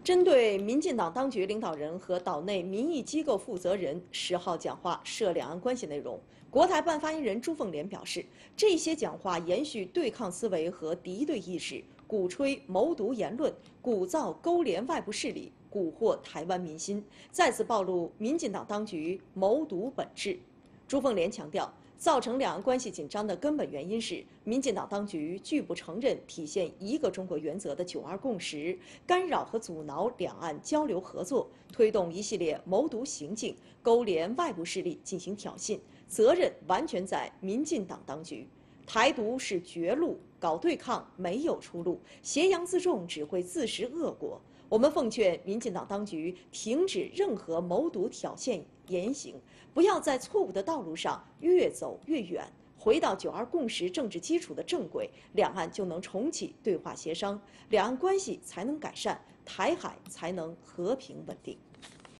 针对民进党当局领导人和岛内民意机构负责人10号讲话涉两岸关系内容，国台办发言人朱凤莲表示，这些讲话延续对抗思维和敌对意识，鼓吹谋独言论，鼓噪勾连外部势力，蛊惑台湾民心，再次暴露民进党当局谋独本质。朱凤莲强调，造成两岸关系紧张的根本原因是民进党当局拒不承认体现一个中国原则的“9·2共识”，干扰和阻挠两岸交流合作，推动一系列谋独行径，勾连外部势力进行挑衅，责任完全在民进党当局。台独是绝路，搞对抗没有出路，挟洋自重只会自食恶果。我们奉劝民进党当局停止任何谋独挑衅言行，不要在错误的道路上越走越远，回到“9·2共识”政治基础的正轨，两岸就能重启对话协商，两岸关系才能改善，台海才能和平稳定。